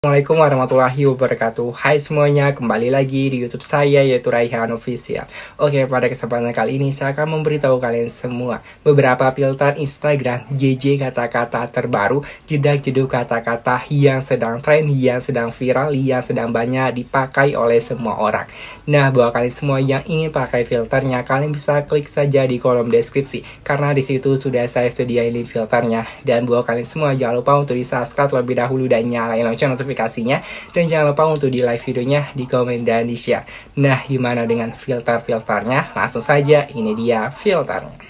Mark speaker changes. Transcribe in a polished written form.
Speaker 1: Assalamualaikum warahmatullahi wabarakatuh. Hai semuanya, kembali lagi di YouTube saya yaitu Raihan Official. Oke, pada kesempatan kali ini saya akan memberitahu kalian semua beberapa filter Instagram JJ kata-kata terbaru, jedak-jeduk kata-kata yang sedang tren, yang sedang viral, yang sedang banyak dipakai oleh semua orang. Nah, buat kalian semua yang ingin pakai filternya, kalian bisa klik saja di kolom deskripsi karena di situ sudah saya sediain link filternya. Dan buat kalian semua jangan lupa untuk di-subscribe terlebih dahulu dan nyalain lonceng notifikasinya, dan jangan lupa untuk di like videonya, di komen dan di share. Nah, gimana dengan filternya? Langsung saja, ini dia filternya.